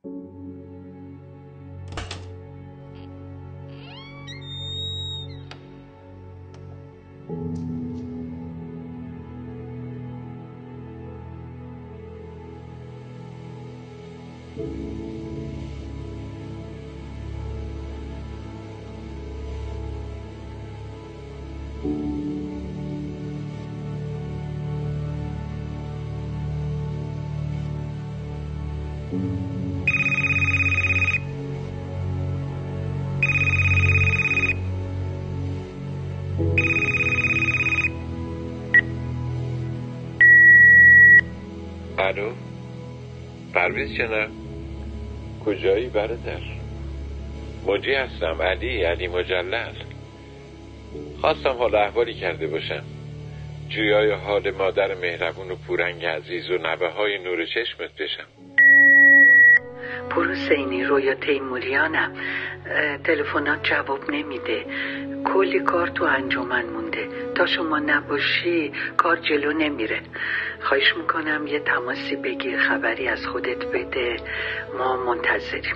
الو پرویز جناب، کجایی برادر؟ موجی هستم، علی مجلل. خواستم حال احوالی کرده باشم، جویای حال مادر مهربون و پورنگ عزیز و نوه های نور چشمت بشم. پور حسینی رویا تیموریانم. تلفنات جواب نمیده، کلی کار تو انجمن مونده، تا شما نباشی کار جلو نمیره. خواهش میکنم یه تماسی بگیر، خبری از خودت بده، ما منتظریم.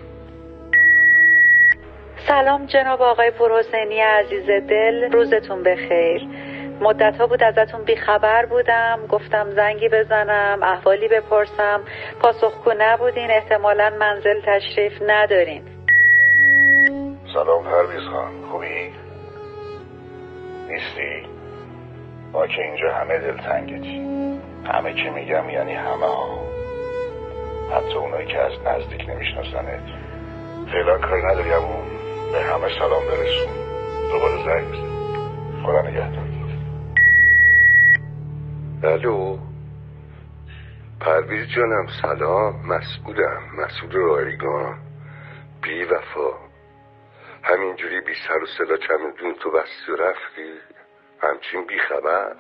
سلام جناب آقای پور حسینی عزیز دل، روزتون بخیر. مدت ها بود ازتون بیخبر بودم، گفتم زنگی بزنم احوالی بپرسم، پاسخگو نبودین، احتمالاً منزل تشریف ندارین. سلام پرویز خان، خوبی؟ نیستی؟ ما که اینجا همه دلتنگتی، همه که میگم یعنی همه ها، حتی اونایی که از نزدیک نمیشناسنت. فعلا کاری نداری همون به همه سلام برسون، دوباره زنگ بزن. خدا نگهدار. الو پرویز جانم، سلام. مسعود رایگان، بی وفا. همینجوری بی سر و صدا چمدون تو بستی و رفتی، همچین بی خبر.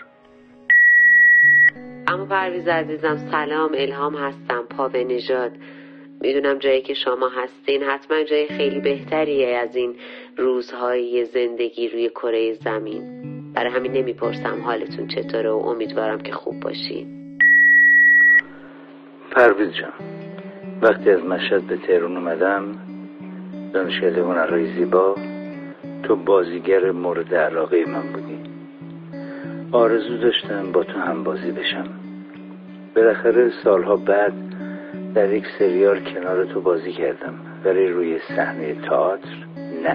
اما پرویز عزیزم سلام، الهام هستم، پاوه نژاد. میدونم جایی که شما هستین حتما جای خیلی بهتریه از این روزهای زندگی روی کره زمین، برای همین نمیپرسم حالتون چطوره و امیدوارم که خوب باشین. پرویز جان، وقتی از مشهد به تهران اومدم، دانشکده هنرهای زیبا، تو بازیگر مورد علاقه من بودی. آرزو داشتم با تو هم بازی بشم. بالاخره سالها بعد در یک سریال کنار تو بازی کردم، ولی روی صحنه تئاتر نه.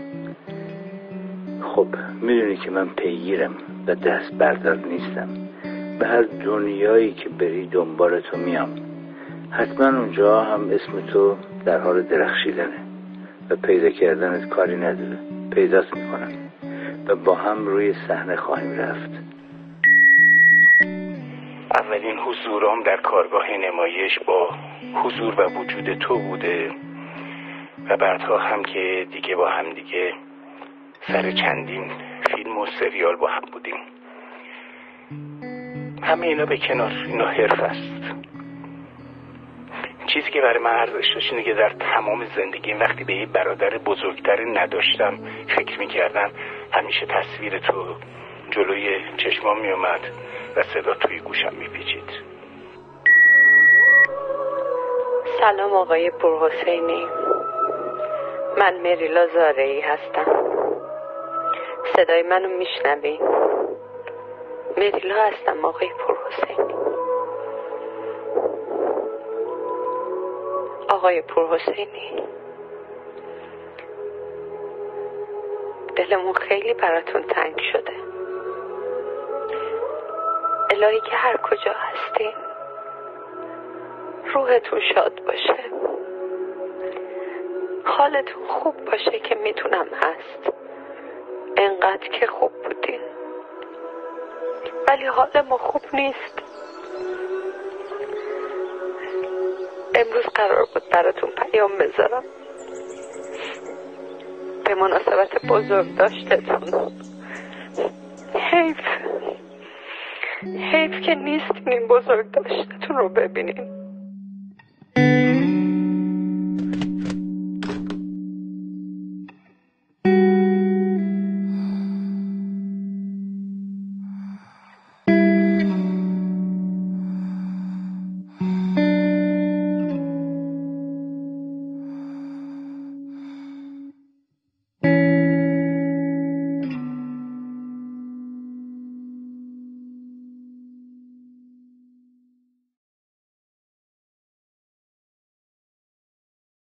خب میدونی که من پیگیرم و دست بردار نیستم. به هر دنیایی که بری دنبال تو میام. حتما اونجا هم اسم تو در حال درخشیدنه و پیدا کردنت کاری نداره، پیداست میکنم و با هم روی صحنه خواهیم رفت. اولین حضورم در کارگاه نمایش با حضور و وجود تو بوده و بعدها هم که دیگه با هم دیگه سر چندین فیلم و سریال با هم بودیم. همه اینا به کنار، اینا حرف است. چیزی که برای من ارزش داشت اینه که در تمام زندگیم وقتی به یه برادر بزرگتر نداشتم فکر میکردم، همیشه تصویر تو جلوی چشمام میومد و صدا توی گوشم میپیچید. سلام آقای پور حسینی، من مریلا زارعی هستم. صدای منو میشنوین؟ مریلا هستم آقای پور حسینی. آقای پور حسینی، دلمون خیلی براتون تنگ شده. الهی که هر کجا هستین روحتون شاد باشه، حالتون خوب باشه که میتونم هست. انقدر که خوب بودین ولی حال ما خوب نیست. امروز قرار بود براتون پیام بذارم به مناسبت بزرگ داشتتون. حیف که نیستین این بزرگ داشتتون رو ببینین.